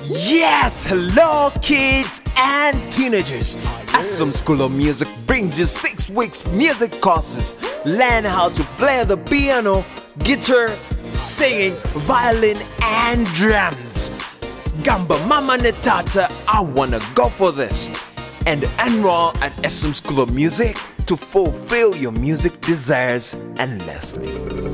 Yes! Hello kids and teenagers! Esom School of Music brings you 6 weeks music courses. Learn how to play the piano, guitar, singing, violin and drums. Gamba Mama Netata, I wanna go for this. And enroll at Esom School of Music to fulfill your music desires endlessly.